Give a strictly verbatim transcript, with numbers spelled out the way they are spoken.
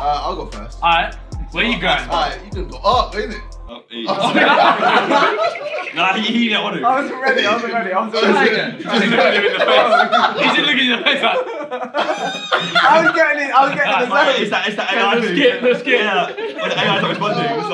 Uh, I'll go first. Alright, where you going? Alright, you can go up, ain't it? Up, easy. Nah, he, he don't want to. I wasn't ready, I wasn't ready, I wasn't ready. He's just looking at him in the face. He's just looking at your face like... I was getting it, I was getting the It's that, it's that A I The thing. skip, the skip. Yeah, when the A I's not responding, it's like...